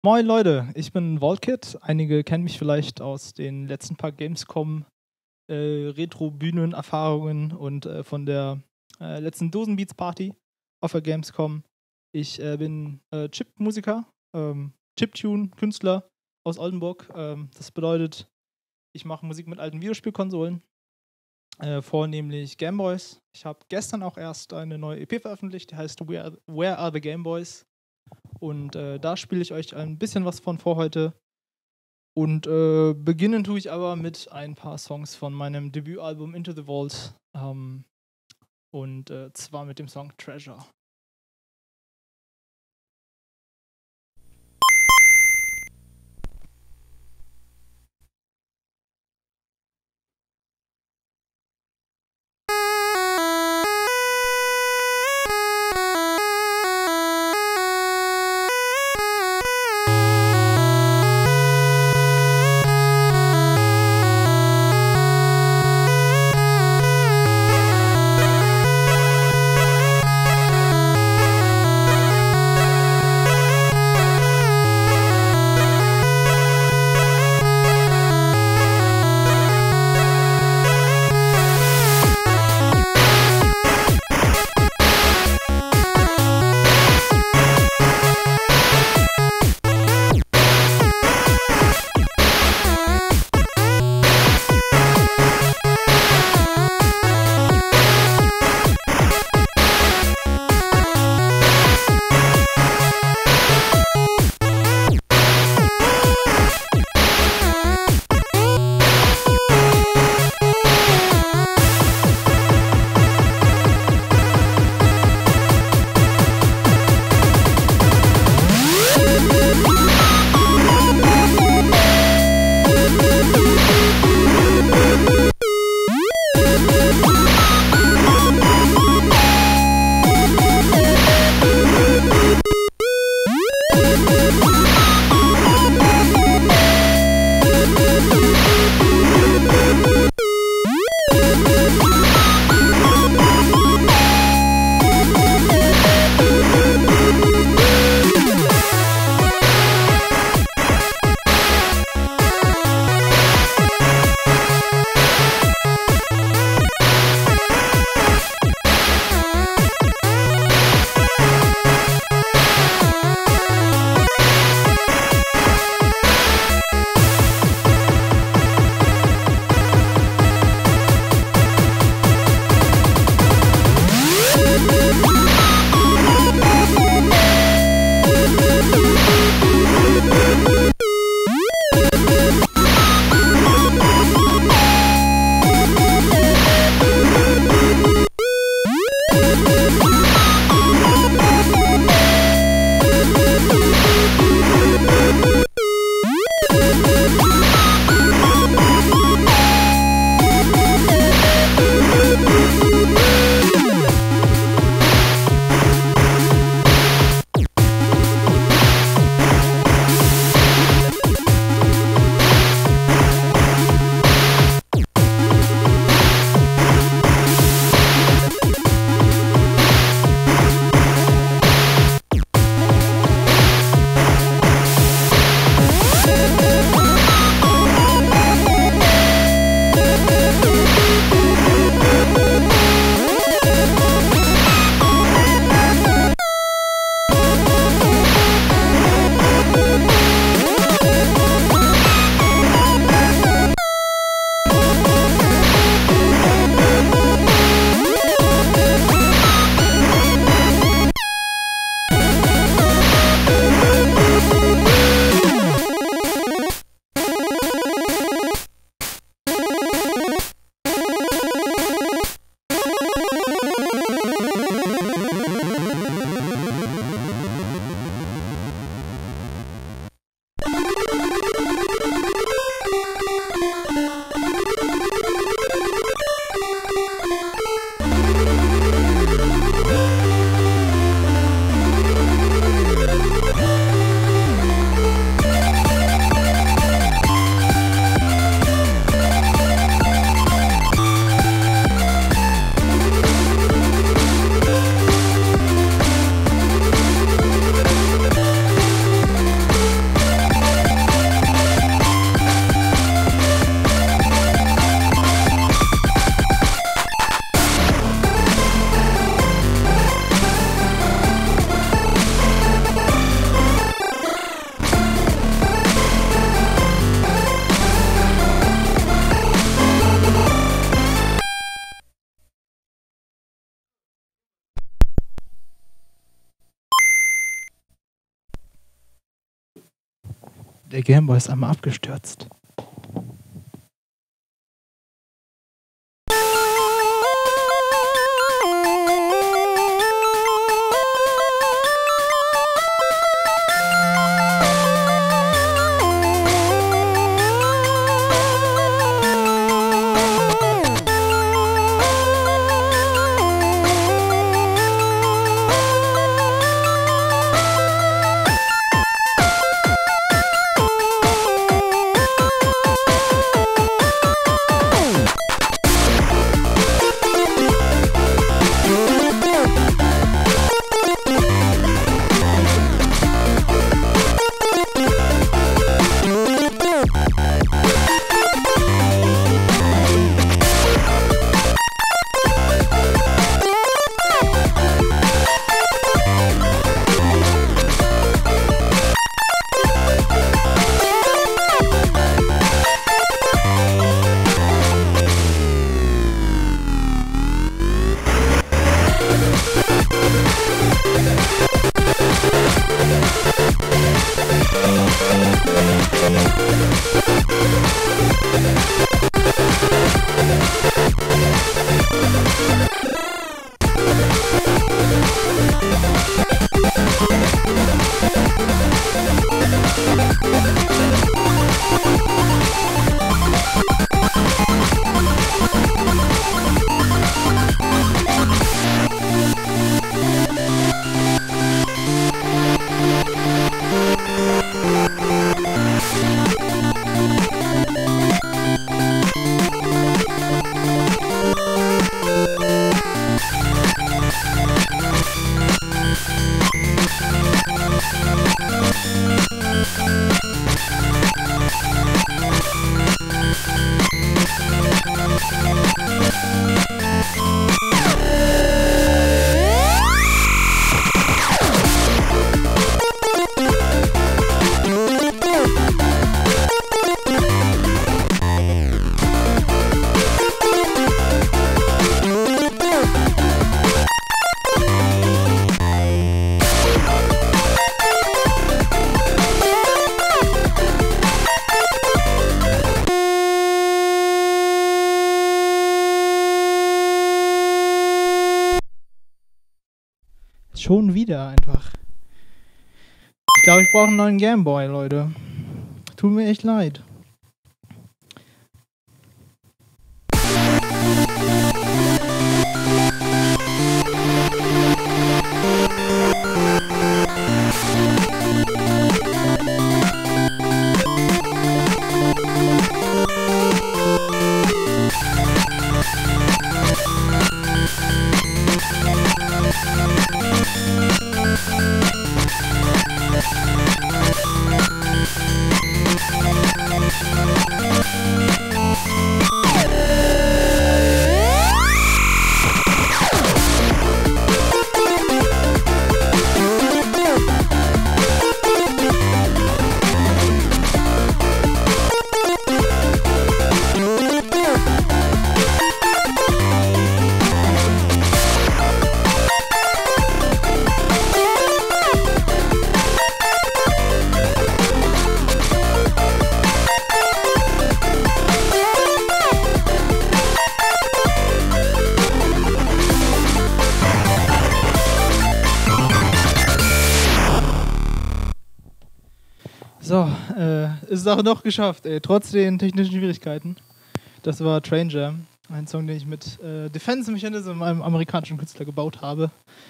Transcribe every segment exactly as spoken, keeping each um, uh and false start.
Moin Leute, ich bin Voltkid. Einige kennen mich vielleicht aus den letzten paar Gamescom äh, Retro-Bühnen-Erfahrungen und äh, von der äh, letzten Dosenbeats-Party auf der Gamescom. Ich äh, bin äh, Chip-Musiker, ähm, Chiptune-Künstler aus Oldenburg. Ähm, das bedeutet, ich mache Musik mit alten Videospielkonsolen, äh, vornehmlich Gameboys. Ich habe gestern auch erst eine neue E P veröffentlicht, die heißt Where Are, Where Are the Gameboys? Und äh, da spiele ich euch ein bisschen was von vor heute. Und äh, beginnen tue ich aber mit ein paar Songs von meinem Debütalbum Into the Vault. Ähm, und äh, zwar mit dem Song Treasure. Der Gameboy ist einmal abgestürzt. Schon wieder einfach. Ich glaube, ich brauche einen neuen Gameboy, Leute. Tut mir echt leid. So, äh, ist es auch noch geschafft, ey, trotz den technischen Schwierigkeiten. Das war Tranger, ein Song, den ich mit äh, Defense Mechanism, einem amerikanischen Künstler, gebaut habe.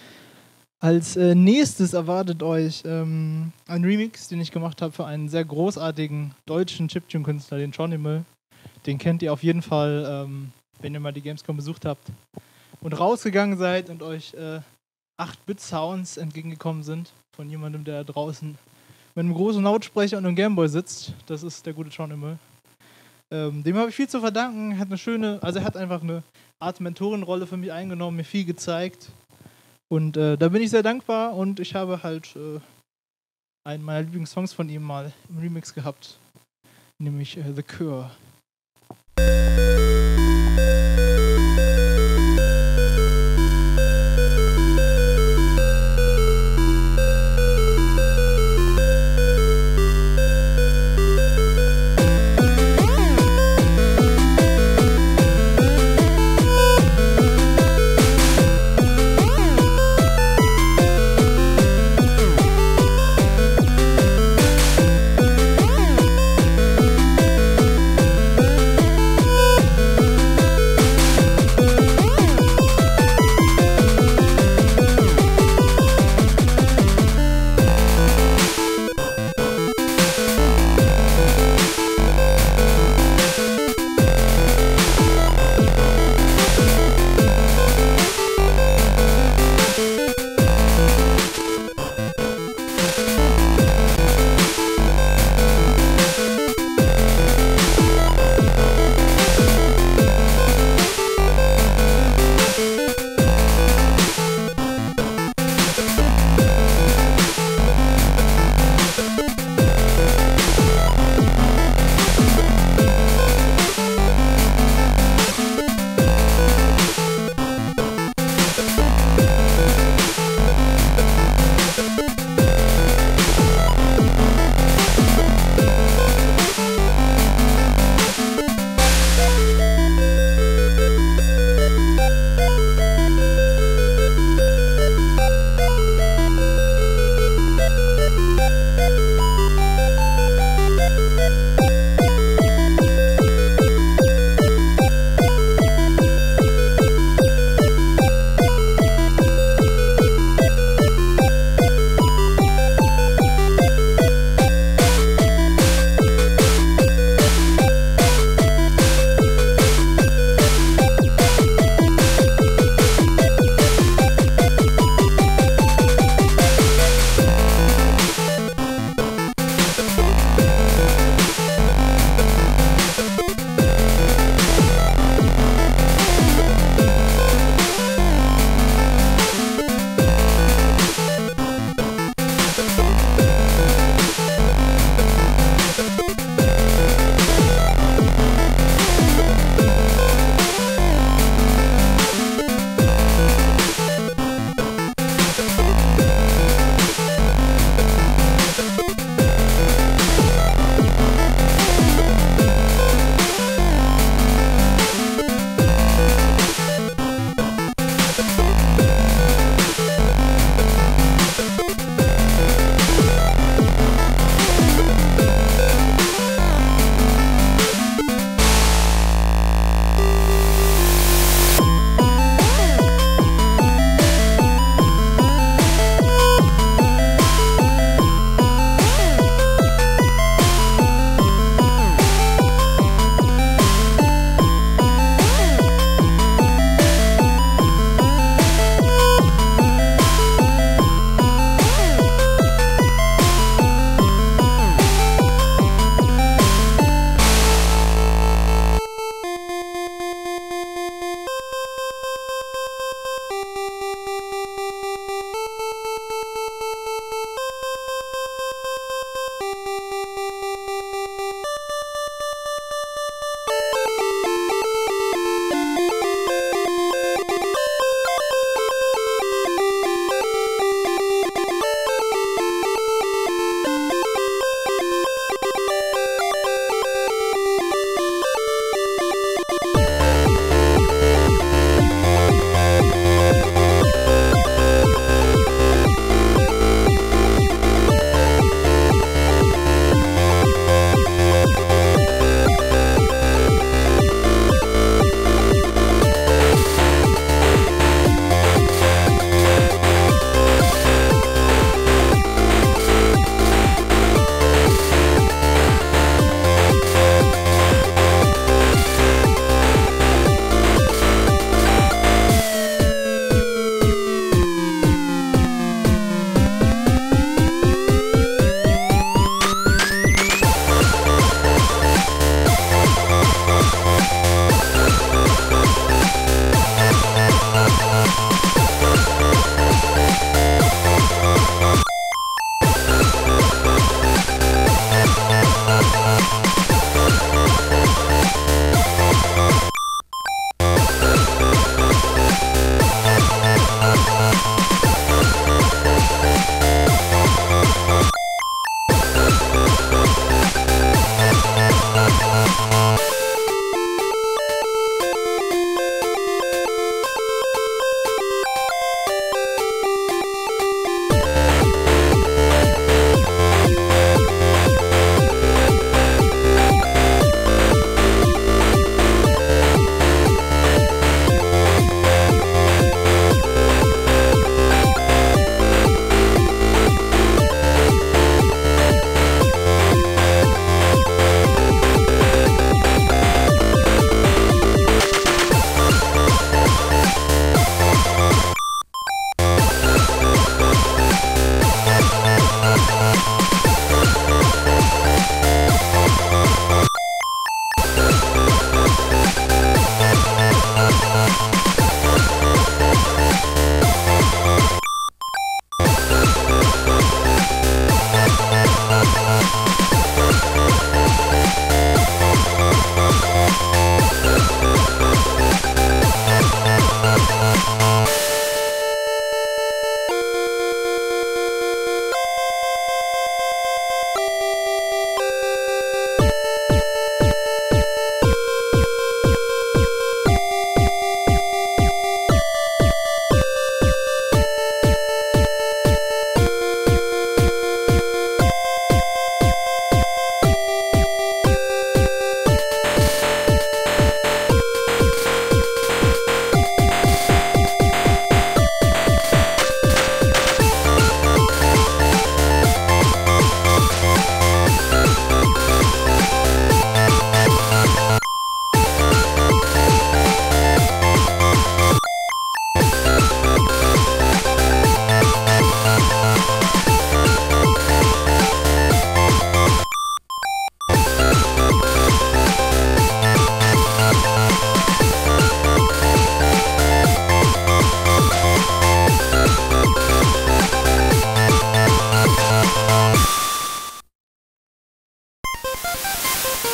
Als äh, nächstes erwartet euch ähm, ein Remix, den ich gemacht habe für einen sehr großartigen deutschen Chiptune-Künstler, den Chonimal. Den kennt ihr auf jeden Fall, ähm, wenn ihr mal die Gamescom besucht habt und rausgegangen seid und euch äh, acht Bit Sounds entgegengekommen sind von jemandem, der da draußen mit einem großen Lautsprecher und einem Gameboy sitzt. Das ist der gute Chonimal. Ähm, dem habe ich viel zu verdanken. Er hat eine schöne, also er hat einfach eine Art Mentorenrolle für mich eingenommen, mir viel gezeigt. Und äh, da bin ich sehr dankbar und ich habe halt äh, einen meiner Lieblingssongs von ihm mal im Remix gehabt, nämlich äh, The Cure.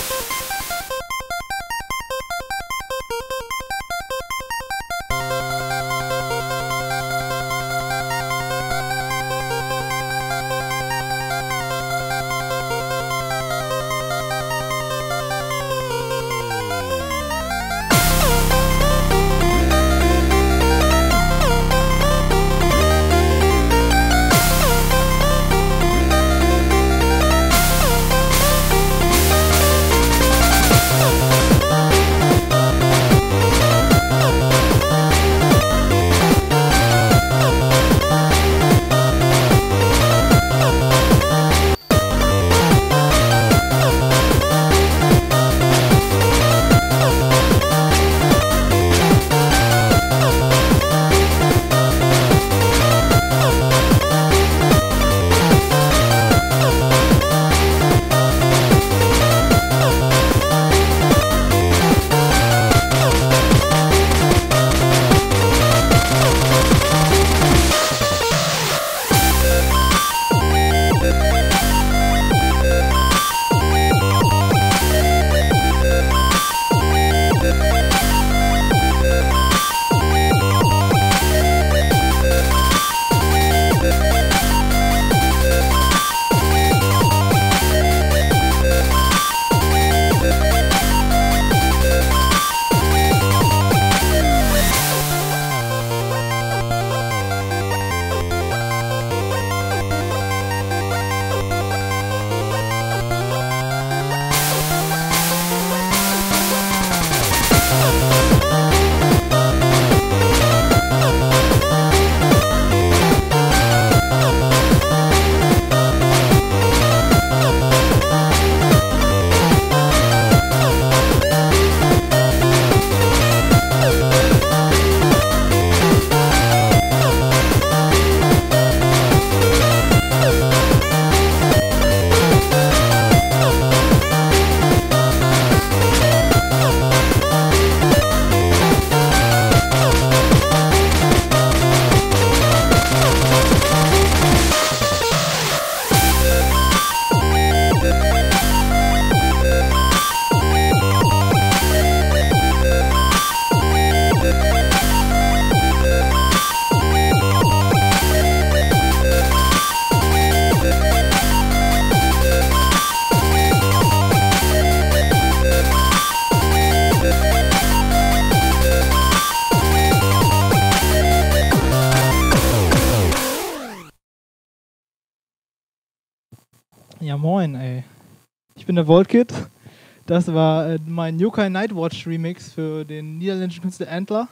Ja, moin, ey. Ich bin der Voltkid. Das war äh, mein Yokai Nightwatch Remix für den niederländischen Künstler Antler.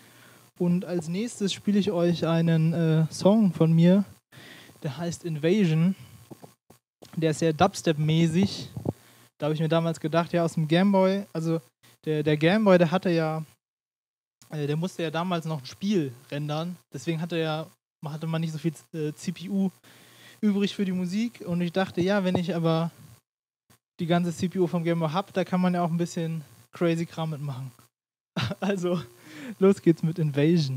Und als nächstes spiele ich euch einen äh, Song von mir, der heißt Invasion. Der ist sehr Dubstep-mäßig. Da habe ich mir damals gedacht, ja, aus dem Gameboy, also der, der Gameboy, der hatte ja, äh, der musste ja damals noch ein Spiel rendern. Deswegen hatte, ja, hatte man nicht so viel äh, C P U übrig für die Musik. Und ich dachte, ja, wenn ich aber die ganze C P U vom Gameboy habe, da kann man ja auch ein bisschen crazy Kram mitmachen. Also, los geht's mit Invasion.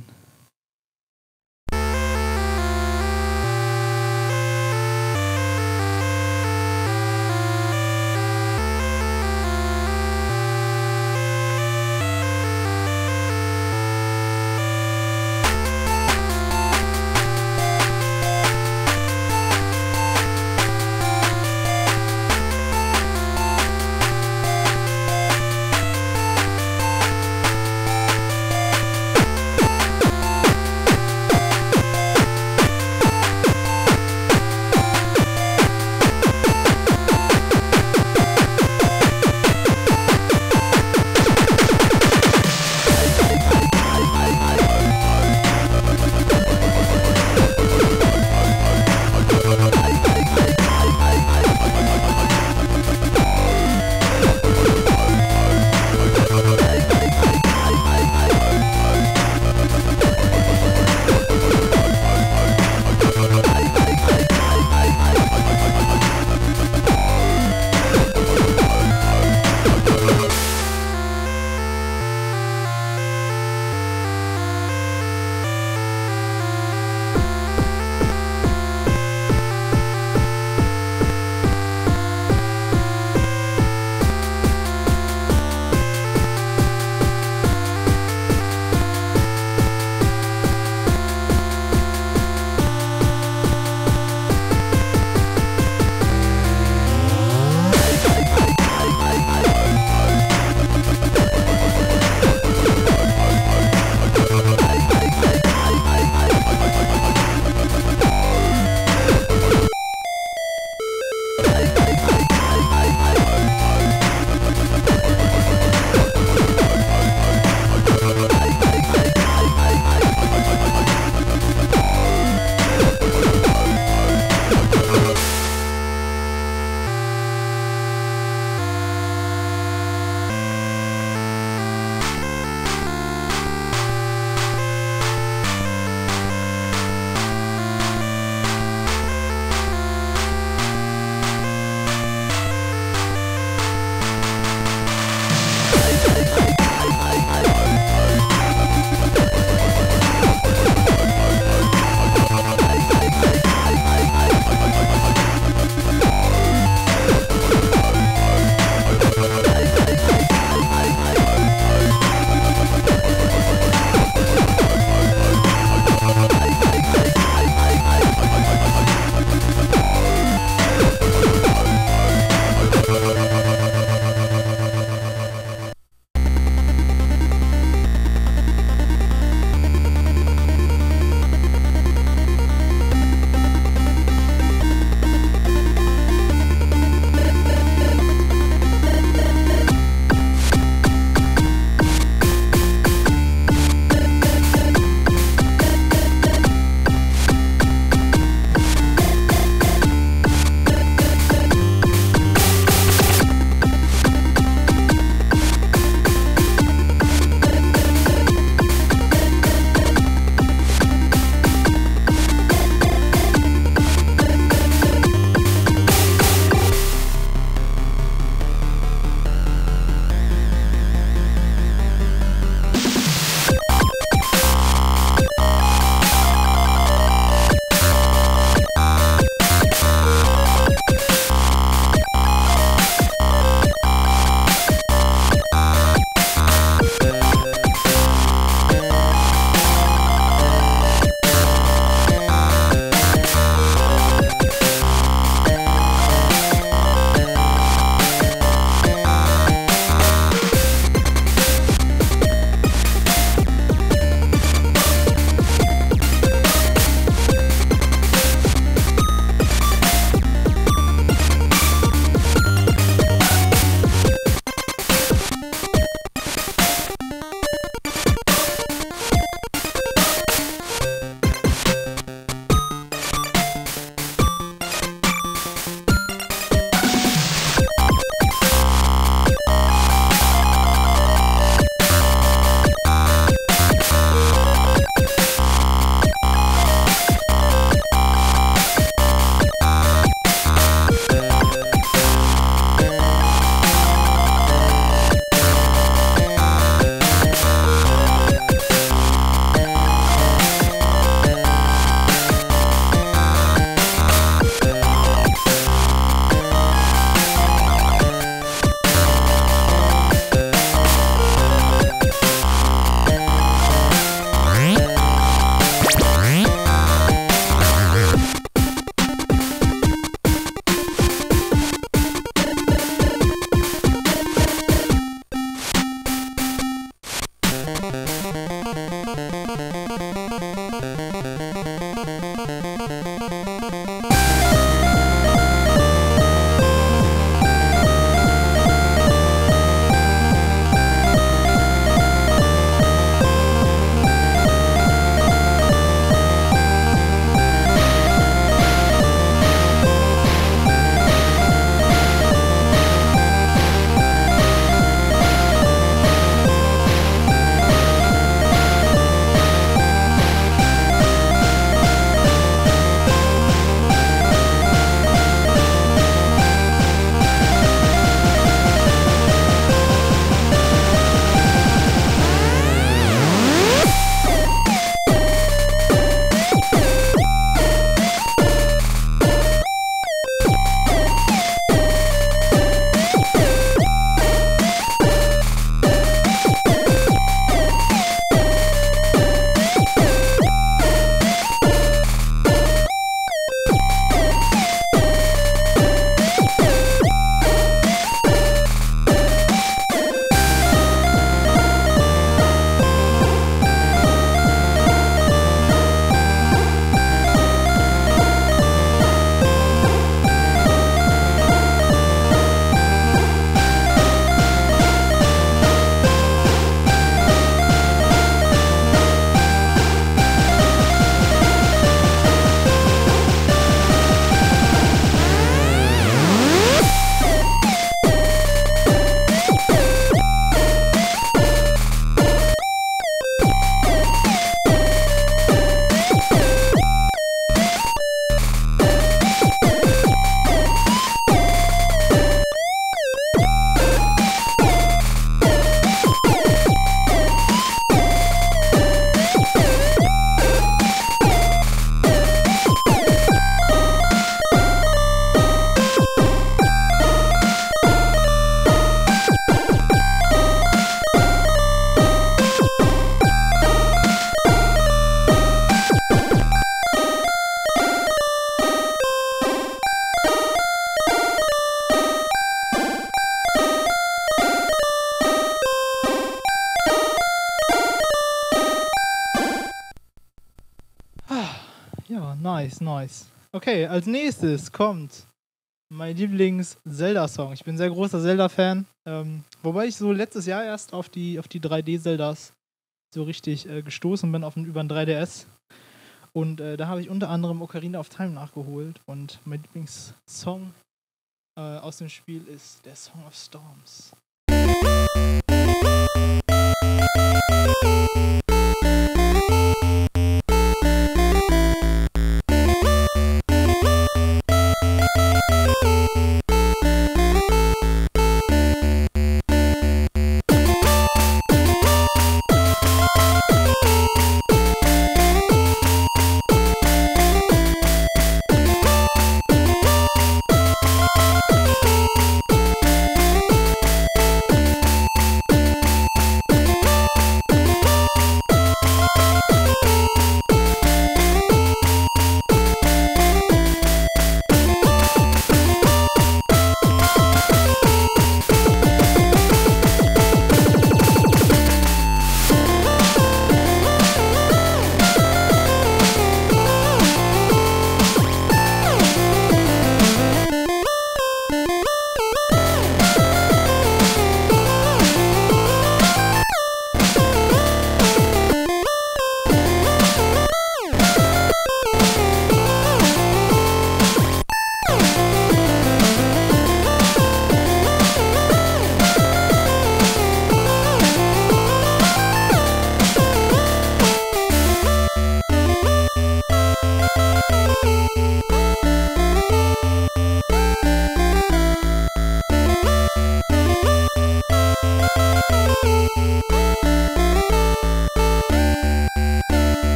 Nice, nice. Okay, als nächstes kommt mein Lieblings-Zelda-Song. Ich bin sehr großer Zelda-Fan. Ähm, wobei ich so letztes Jahr erst auf die, auf die drei D-Zeldas so richtig äh, gestoßen bin, auf den, über den drei D S. Und äh, da habe ich unter anderem Ocarina of Time nachgeholt. Und mein Lieblingssong äh, aus dem Spiel ist der Song of Storms.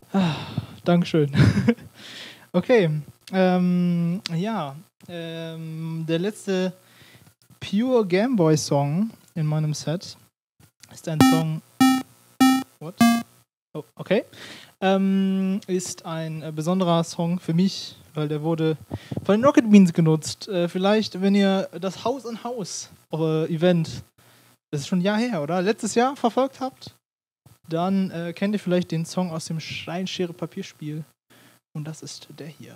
Ah, Dankeschön. Okay, ähm, ja, ähm, der letzte Pure Gameboy Song in meinem Set ist ein Song. What? Oh, okay. Ähm, ist ein äh, besonderer Song für mich, weil der wurde von den Rocket Beans genutzt. Äh, vielleicht, wenn ihr das Haus an Haus äh, Event, das ist schon ein Jahr her, oder? Letztes Jahr verfolgt habt, dann äh, kennt ihr vielleicht den Song aus dem Steinschere-Papierspiel. Und das ist der hier.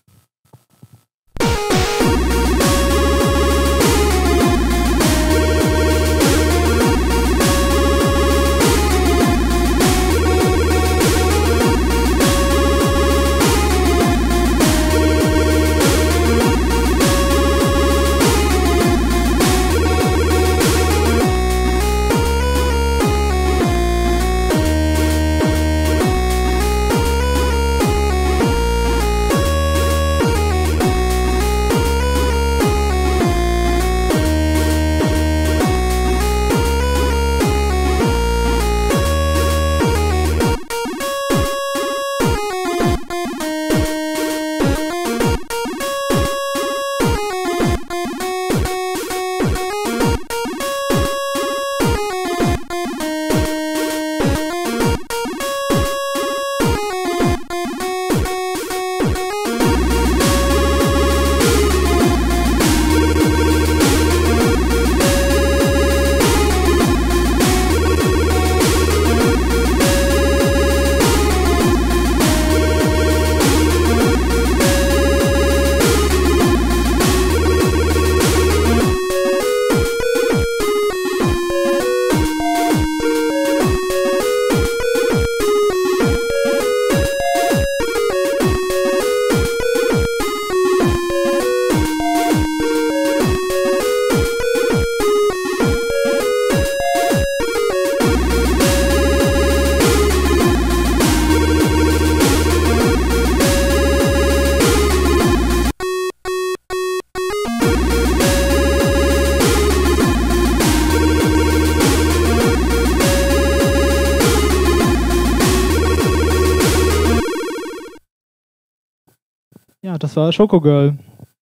Ja, das war Schoko Girl.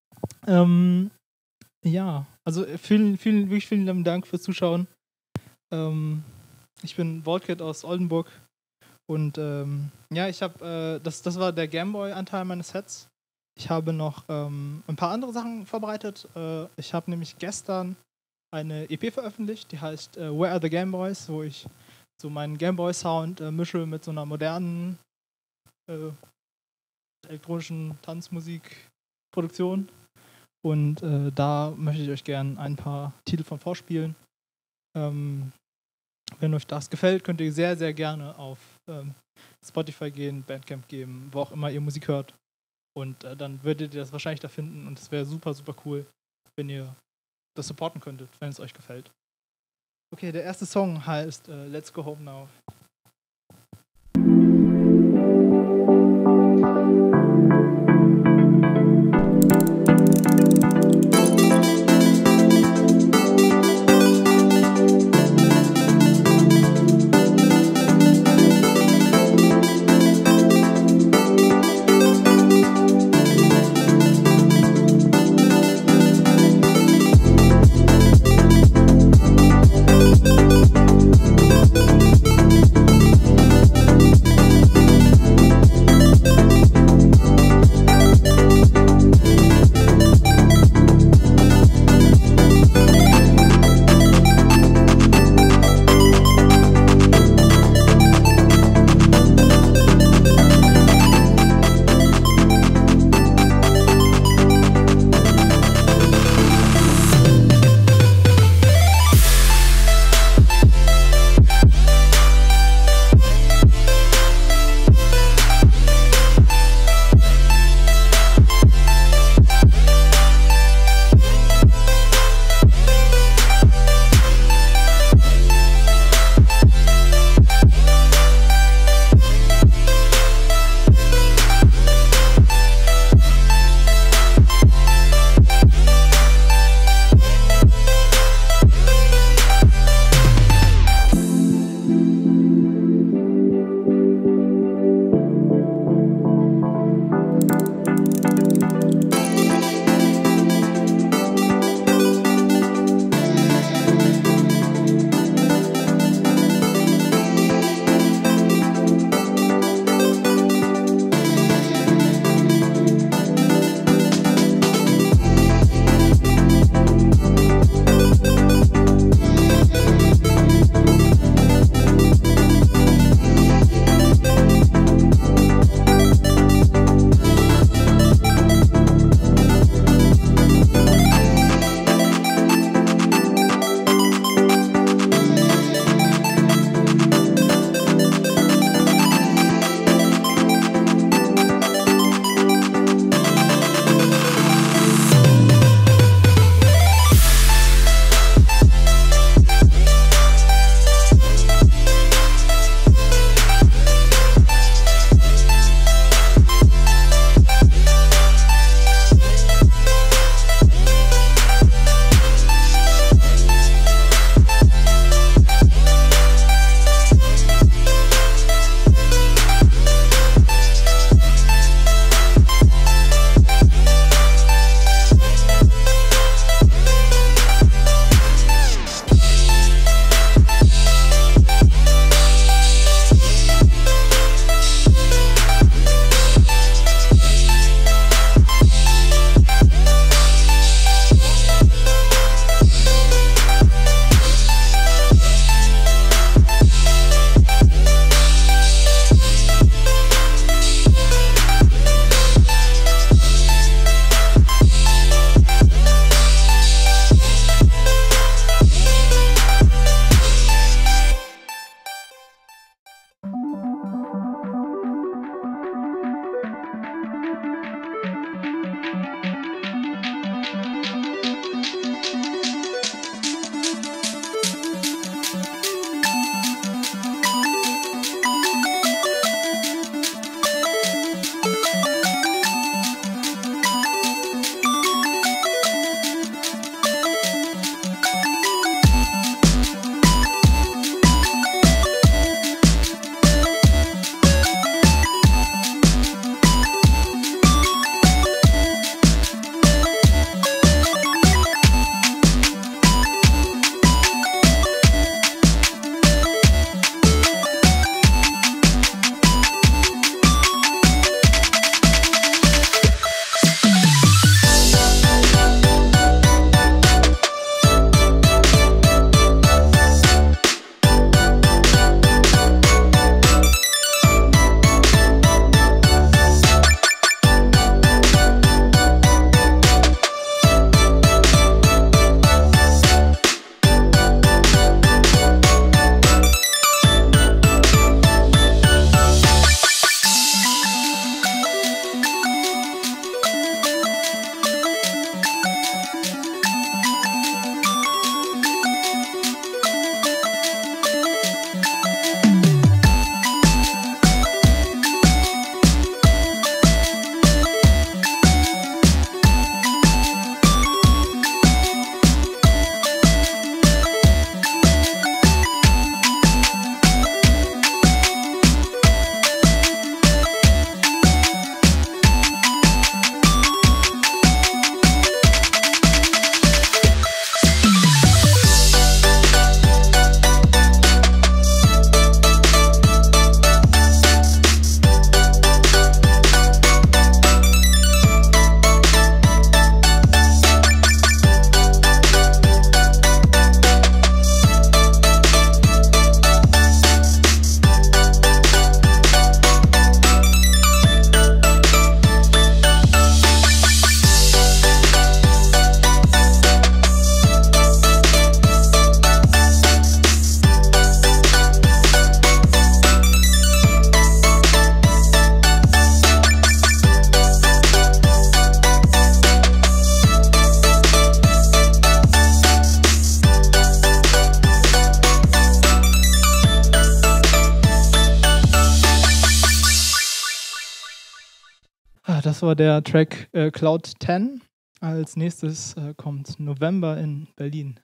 Ähm, ja, also vielen, vielen, wirklich vielen lieben Dank fürs Zuschauen. Ähm, ich bin Voltkit aus Oldenburg und ähm, ja, ich habe, äh, das, das war der Gameboy-Anteil meines Sets. Ich habe noch ähm, ein paar andere Sachen vorbereitet. Äh, ich habe nämlich gestern eine E P veröffentlicht, die heißt äh, Where Are the Gameboys, wo ich so meinen Gameboy-Sound äh, mische mit so einer modernen äh, elektronischen Tanzmusikproduktion. Und äh, da möchte ich euch gerne ein paar Titel von vorspielen. Ähm, wenn euch das gefällt, könnt ihr sehr, sehr gerne auf ähm, Spotify gehen, Bandcamp geben, wo auch immer ihr Musik hört. Und äh, dann würdet ihr das wahrscheinlich da finden. Und es wäre super, super cool, wenn ihr das supporten könntet, wenn es euch gefällt. Okay, der erste Song heißt äh, Let's Go Home Now. das war der Track äh, Cloud zehn. Als nächstes äh, kommt November in Berlin.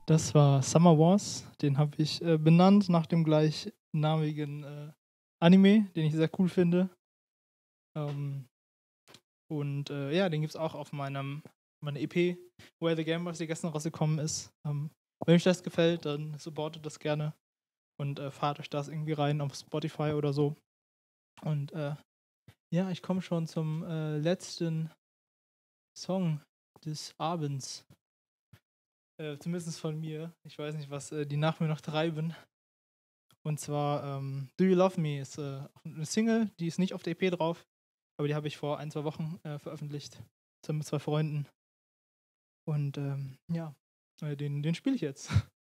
Das war Summer Wars. Den habe ich äh, benannt nach dem gleichnamigen äh, Anime, den ich sehr cool finde. Ähm, und äh, ja, den gibt es auch auf meinem meiner E P, Where the Game Was, die gestern rausgekommen ist. Ähm, wenn euch das gefällt, dann supportet das gerne und äh, fahrt euch das irgendwie rein auf Spotify oder so. Und äh, ja, ich komme schon zum äh, letzten Song des Abends. Äh, zumindest von mir. Ich weiß nicht, was äh, die nach mir noch treiben. Und zwar ähm, Do You Love Me ist äh, eine Single, die ist nicht auf der E P drauf, aber die habe ich vor ein, zwei Wochen äh, veröffentlicht. Zusammen mit zwei Freunden. Und ähm, ja, äh, den, den spiele ich jetzt.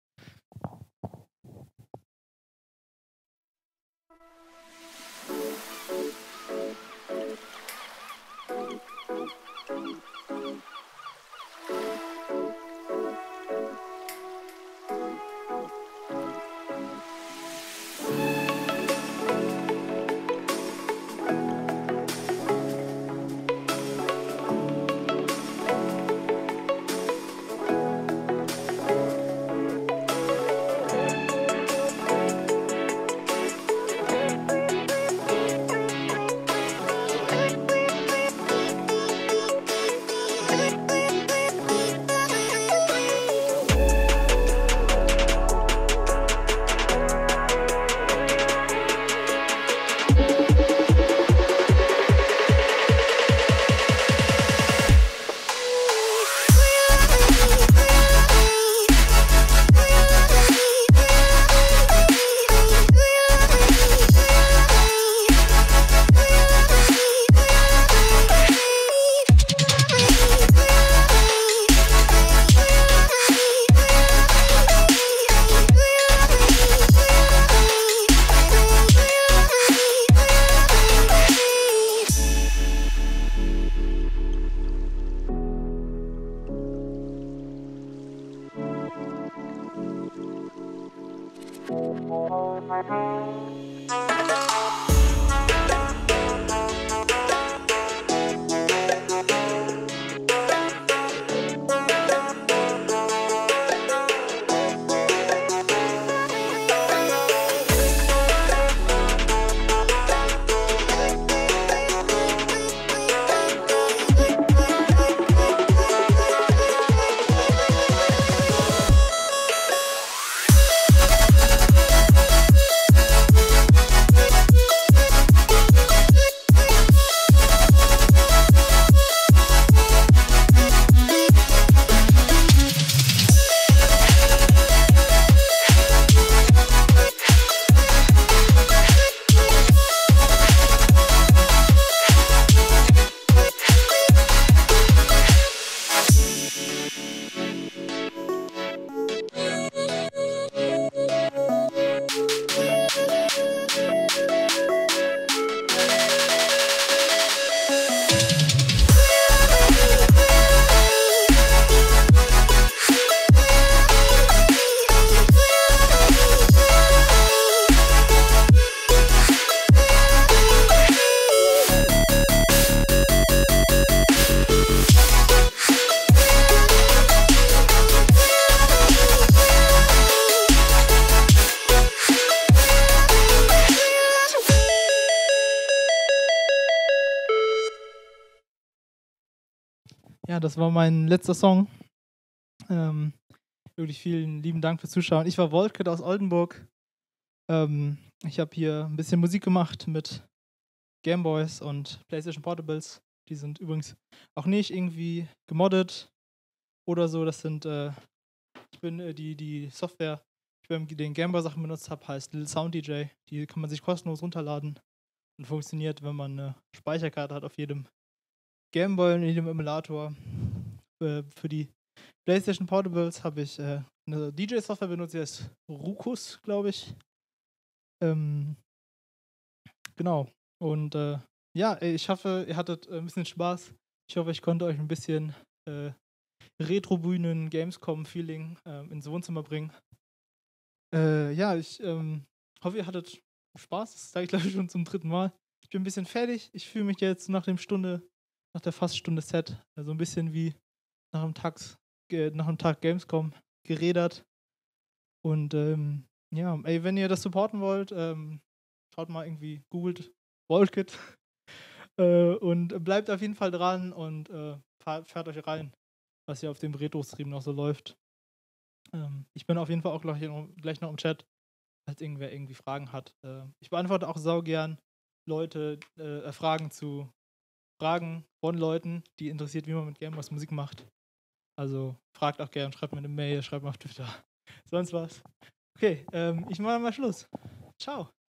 Ja, das war mein letzter Song. Ähm, wirklich vielen lieben Dank fürs Zuschauen. Ich war Volkit aus Oldenburg. Ähm, ich habe hier ein bisschen Musik gemacht mit Gameboys und PlayStation Portables. Die sind übrigens auch nicht irgendwie gemoddet oder so. Das sind, äh, ich bin äh, die, die Software, die ich beim den Gameboy-Sachen benutzt habe, heißt Little Sound D J. Die kann man sich kostenlos runterladen und funktioniert, wenn man eine Speicherkarte hat auf jedem Gameboy und in jedem Emulator. Äh, für die PlayStation Portables habe ich äh, eine D J-Software benutzt, die heißt Ruckus, glaube ich. Ähm, genau. Und äh, ja, ich hoffe, ihr hattet äh, ein bisschen Spaß. Ich hoffe, ich konnte euch ein bisschen äh, Retro-Bühnen, Gamescom-Feeling äh, ins Wohnzimmer bringen. Äh, ja, ich ähm, hoffe, ihr hattet Spaß. Das sage ich, glaube ich, schon zum dritten Mal. Ich bin ein bisschen fertig. Ich fühle mich jetzt nach dem Stunde, nach der fast Stunde Set, so also ein bisschen wie nach einem Tag, äh, nach einem Tag Gamescom. gerädert. Und ähm, ja, ey, wenn ihr das supporten wollt, ähm, schaut mal irgendwie, googelt Volkit äh, und bleibt auf jeden Fall dran und äh, fahrt, fährt euch rein, was hier auf dem Retro-Stream noch so läuft. Ähm, ich bin auf jeden Fall auch gleich, noch- gleich noch im Chat, falls irgendwer irgendwie Fragen hat. Äh, ich beantworte auch saugern Leute, äh, äh, Fragen zu Fragen von Leuten, die interessiert, wie man mit Gameboys Musik macht. Also fragt auch gern, schreibt mir eine Mail, schreibt mir auf Twitter. Sonst was. Okay, ähm, ich mache mal Schluss. Ciao.